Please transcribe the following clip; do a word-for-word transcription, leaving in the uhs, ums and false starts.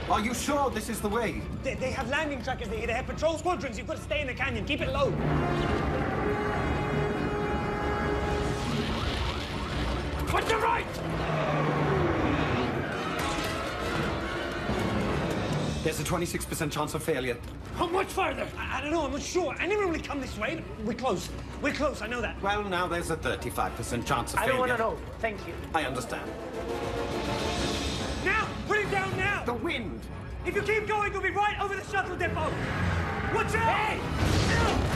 Are you sure this is the way? They, they have landing trackers, they, they have patrol squadrons. You've got to stay in the canyon. Keep it low. Put the right! There's a twenty-six percent chance of failure. How much further? I, I don't know, I'm not sure. I never really come this way. We're close. We're close, I know that. Well, now there's a thirty-five percent chance of I failure. don't want to know. Thank you. I understand. Now! Put it down now! The wind! If you keep going, you'll be right over the shuttle depot. Watch out! Hey!